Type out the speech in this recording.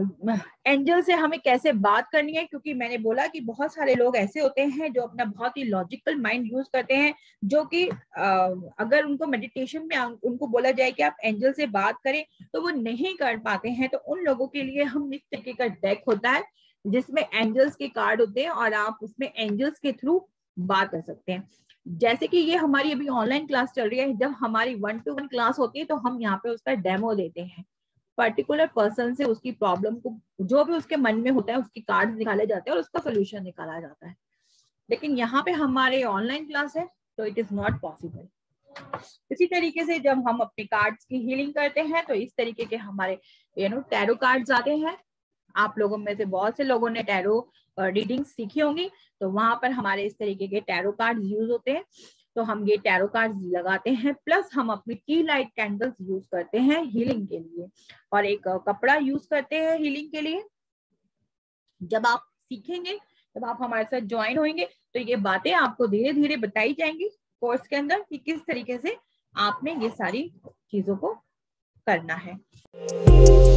Angel से हमें कैसे बात करनी है, क्योंकि मैंने बोला कि बहुत सारे लोग ऐसे होते हैं जो अपना बहुत ही लॉजिकल माइंड यूज करते हैं, जो कि अगर उनको मेडिटेशन में उनको बोला जाए कि आप एंजल से बात करें तो वो नहीं कर पाते हैं। तो उन लोगों के लिए हम इस तरीके का डेक होता है जिसमें एंजल्स के कार्ड होते हैं और आप उसमें एंजल्स के थ्रू बात कर सकते हैं। जैसे कि ये हमारी अभी ऑनलाइन क्लास चल रही है, जब हमारी 1-to-1 क्लास होती है तो हम यहाँ पे उसका डेमो देते हैं, पर्टिकुलर पर्सन से उसकी प्रॉब्लम को जो भी उसके मन में होता है उसकी कार्ड निकाले जाते हैं और उसका सोल्यूशन निकाला जाता है। लेकिन यहाँ पे हमारे ऑनलाइन क्लास है तो इट इज नॉट पॉसिबल। इसी तरीके से जब हम अपने कार्ड्स की हीलिंग करते हैं तो इस तरीके के हमारे टैरो कार्ड्स आते हैं। आप लोगों में से बहुत से लोगों ने टैरो रीडिंग सीखी होंगी, तो वहां पर हमारे इस तरीके के टैरो कार्ड्स यूज होते हैं। तो हम ये टैरो कार्ड्स लगाते हैं, प्लस हम अपनी टी लाइट कैंडल्स यूज करते हैं हीलिंग के लिए, और एक कपड़ा यूज करते हैं हीलिंग के लिए। जब आप सीखेंगे, जब आप हमारे साथ ज्वाइन होंगे तो ये बातें आपको धीरे धीरे बताई जाएंगी कोर्स के अंदर कि किस तरीके से आपने ये सारी चीजों को करना है।